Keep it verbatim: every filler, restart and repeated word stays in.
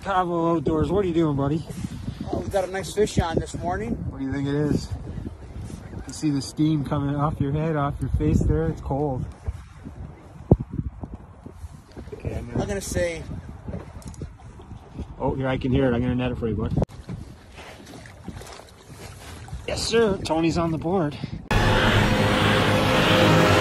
Cabo Outdoors. What are you doing, buddy? Well, we've got a nice fish on this morning. What do you think it is? You see the steam coming off your head, off your face there. It's cold. Okay, I'm gonna, I'm gonna say. Oh, here, I can hear it. I'm gonna net it for you, bud. Yes, sir. Tony's on the board.